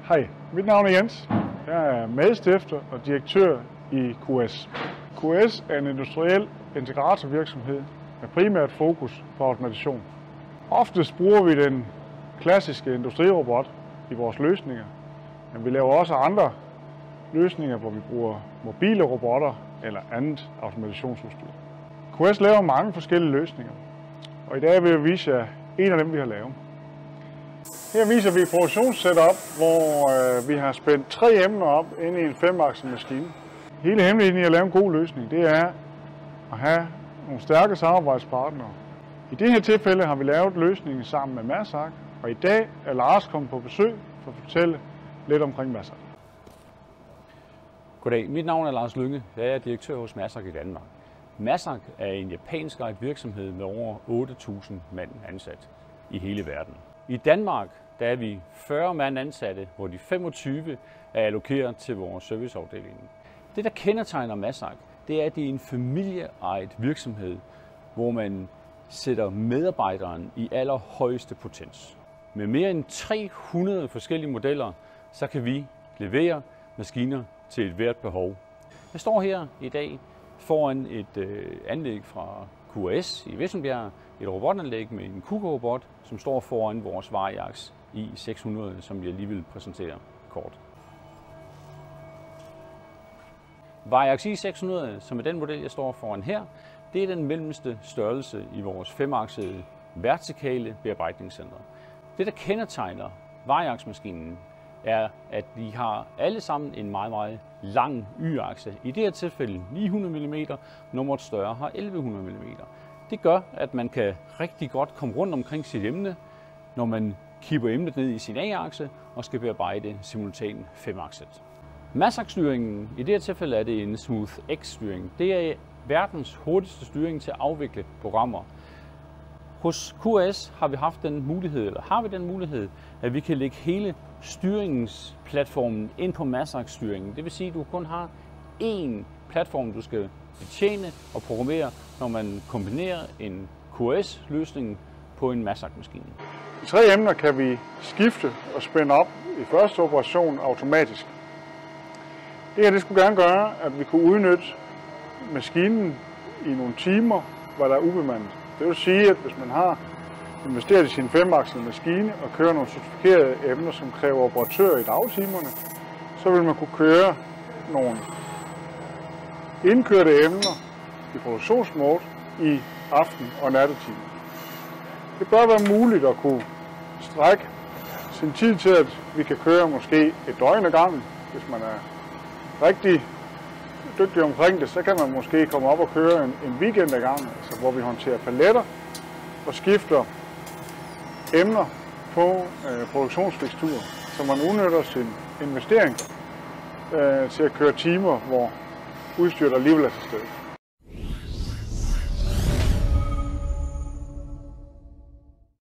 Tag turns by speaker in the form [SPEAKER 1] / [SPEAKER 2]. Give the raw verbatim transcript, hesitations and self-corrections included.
[SPEAKER 1] Hej, mit navn er Jens. Jeg er medstifter og direktør i Q S. Q S er en industriel integratorvirksomhed med primært fokus på automation. Oftest bruger vi den klassiske industrirobot i vores løsninger, men vi laver også andre løsninger, hvor vi bruger mobile robotter eller andet automationsudstyr. Q S laver mange forskellige løsninger, og i dag vil jeg vise jer en af dem, vi har lavet. Her viser vi et produktionssetup, hvor øh, vi har spændt tre emner op inde i en femakset maskine. Hele hemmeligheden i at lave en god løsning, det er at have nogle stærke samarbejdspartnere. I det her tilfælde har vi lavet løsningen sammen med Mærsak, og i dag er Lars kommet på besøg for at fortælle lidt omkring Mærsak.
[SPEAKER 2] Goddag, mit navn er Lars Lynge. Jeg er direktør hos Mærsak i Danmark. Mærsak er en japansk virksomhed med over otte tusind mand ansat i hele verden. I Danmark der er vi fyrre mand ansatte, hvor de femogtyve er allokeret til vores serviceafdeling. Det, der kendetegner Mærsak, det er, at det er en familieejet virksomhed, hvor man sætter medarbejderen i allerhøjeste potens. Med mere end tre hundrede forskellige modeller, så kan vi levere maskiner til et hvert behov. Jeg står her i dag foran et øh, anlæg fra Q S i Vissenbjerg, et robotanlæg med en Kuka-robot, som står foran vores Variax i seks hundrede, som jeg lige vil præsentere kort. Variax i seks hundrede, som er den model, jeg står foran her, det er den mellemste størrelse i vores femaksede vertikale bearbejdningscenter. Det, der kendetegner Variax-maskinen, er, at de har alle sammen en meget, meget lang Y-akse. I det her tilfælde ni hundrede millimeter, nummeret større har elleve hundrede millimeter. Det gør, at man kan rigtig godt komme rundt omkring sit emne, når man kipper emnet ned i sin A-akse og skal bearbejde simultan femakset. Mærsak-styringen, i det her tilfælde er det en Smooth X-styring. Det er verdens hurtigste styring til at afvikle programmer. Hos Q S har vi haft den mulighed, eller har vi den mulighed, at vi kan lægge hele styringsplatformen ind på Mærsak-styringen. Det vil sige, at du kun har én platform, du skal betjene og programmere, når man kombinerer en Q S-løsning på en Mærsak-maskine.
[SPEAKER 1] De tre emner kan vi skifte og spænde op i første operation automatisk. Det her det skulle gerne gøre, at vi kunne udnytte maskinen i nogle timer, hvor der er ubemandet. Det vil sige, at hvis man har investeret i sin femaksede maskine og kører nogle certifikerede emner, som kræver operatører i dagtimerne, så vil man kunne køre nogle indkørte emner i produktionsmode i aften- og nattetimer. Det bør være muligt at kunne strække sin tid til, at vi kan køre måske et døgn ad gangen. Hvis man er rigtig dygtig omkring det, så kan man måske komme op og køre en, en weekend ad gangen, altså hvor vi håndterer paletter og skifter emner på øh, produktionsfiksturer, så man udnytter sin investering øh, til at køre timer, hvor udstyret alligevel er til stede.